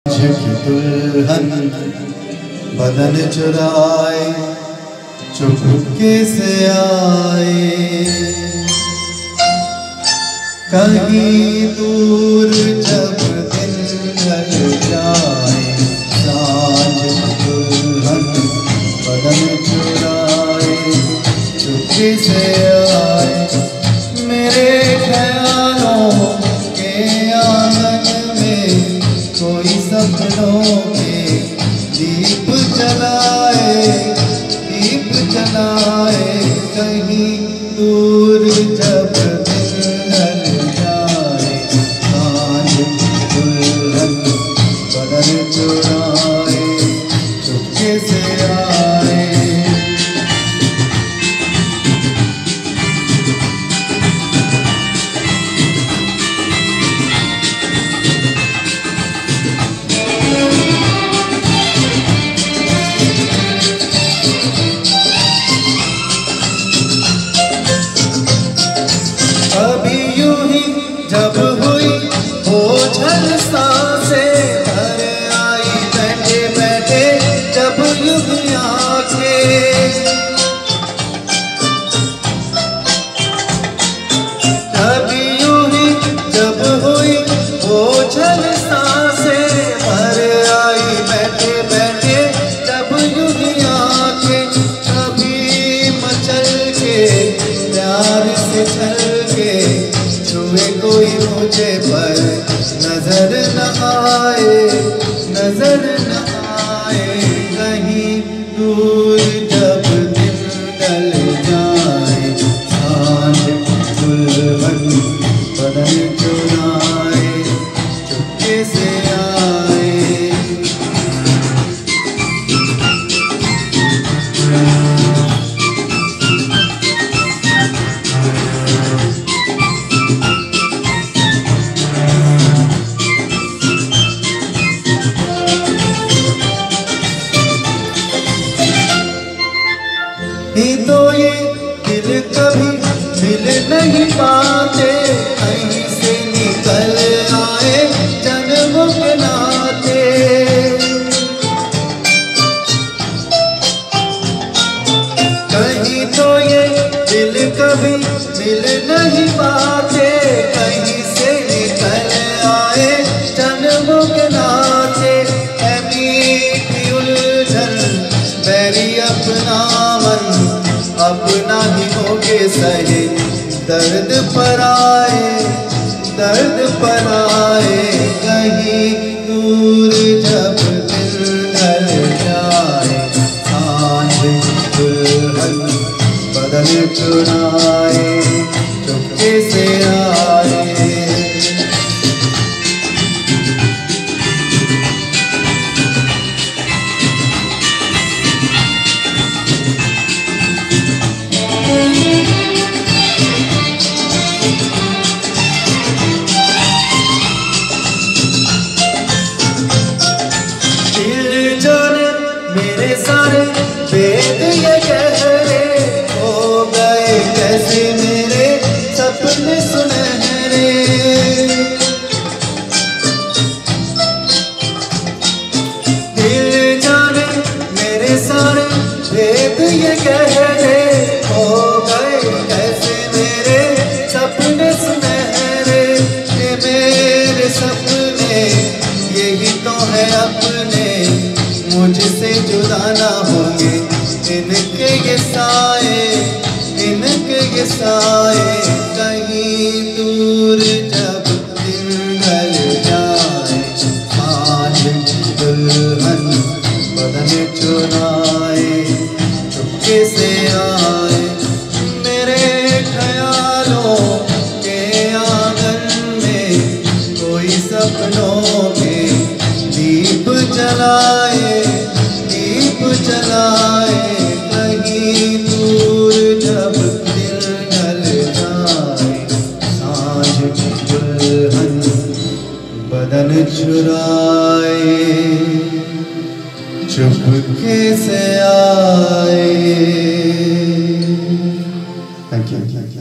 की दुल्हन बदन चुराए चुपके से आए, कहीं दूर जब दिन ढल जाए, साँझ की दुल्हन बदन चुराए चुपके से आए। मेरे ख्यालों के आंगन में कोई सपनों के दीप जलाए, दीप जलाए, कहीं दूर जब दिन ढल जाए, साँझ की दुल्हन बदन चुराए चुपके से आए। जब हुई ओझल सांसें भर आई बैठे बैठे, जब यूं ही आंखें, जब यूं ही जब हुई ओझल सांसें भर आई बैठे बैठे, जब यूं ही आंखें, कभी मचल के प्यार से चल के छुए कोई मुझे पर नजर न आए, नजर न आए, कहीं दूर जब दिन ढल जाए, साँझ की दुल्हन बदन चुराए चुपके से आए। तो ये दिल कभी मिल नहीं पाते, कहीं से निकल आए जन्मों के नाते, कहीं तो ये दिल कभी मिल नहीं पाते, कहीं से निकल आए जन्मों के नाते। है मीठी उलझन मेरी अपना मन, अपना ही होके सहे दर्द पर आए, दर्द पर आए, कहीं दूर जब दिन ढल जाए, साँझ की दुल्हन बदन चुराए चुपके से आए। मेरे सारे वेद ये गहरे हो गए, कैसे मेरे सपने सुनहरे, दिल जाने मेरे सारे वेद ये गहरे हो गए, कैसे मेरे सपने सुनहरे। ये मेरे सपने यही तो है अपने, मुझसे जुदा ना होंगे इनके ये साए, इनके ये साए, कहीं दूर जब दिन ढल जाए, साँझ की दुल्हन बदन चुराए चुपके से आए। मेरे ख्यालों के आंगन में कोई सपनों के दीप जलाए, दीप जलाए, कहीं दूर जब दिन ढल जाए, साँझ की दुल्हन बदन चुराए चुपके से आए। Thank you.